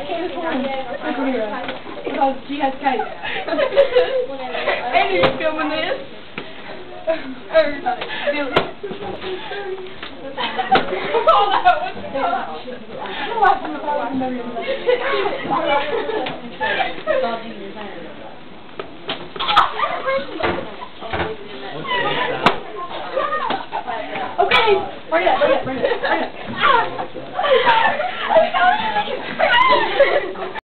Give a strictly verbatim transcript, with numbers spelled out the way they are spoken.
Because she has cake. And you're filming this? Or, Billy? Hold on, what's the I'm watching the phone. I'm never going Okay, bring it up, bring it up, bring it up, bring it up.